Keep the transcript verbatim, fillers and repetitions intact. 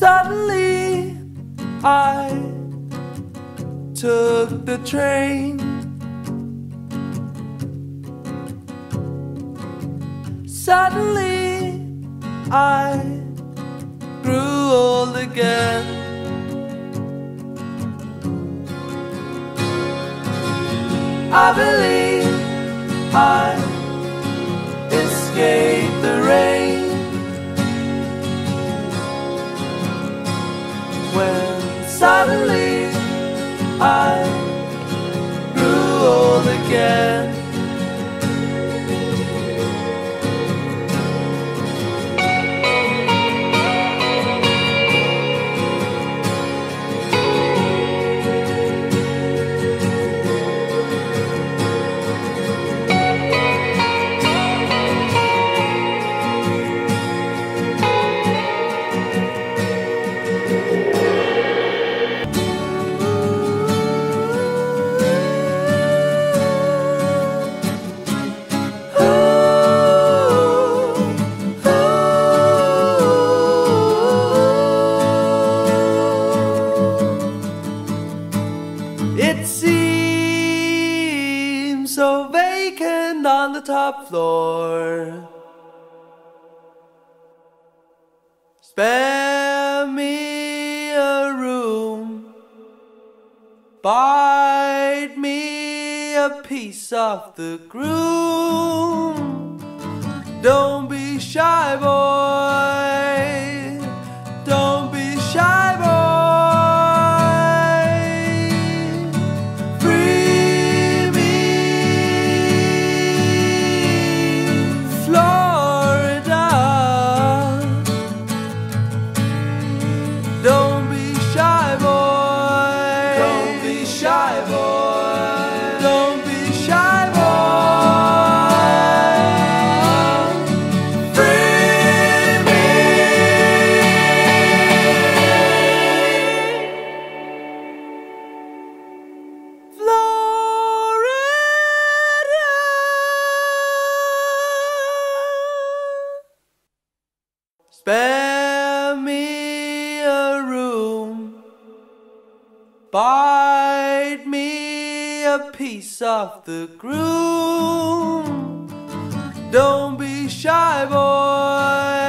Suddenly I took the train. Suddenly I grew old again. I believe I escaped the rain when suddenly I grew old again. It seems so vacant on the top floor. Spare me a room, bite me a piece off the groom. Don't be shy, boy, don't be shy, boy. Free me, Florida. Don't be shy, boy, don't be shy, boy, don't be shy, boy. Free me, Florida. Spare me a room, bite me a piece off the groom. Don't be shy, boy,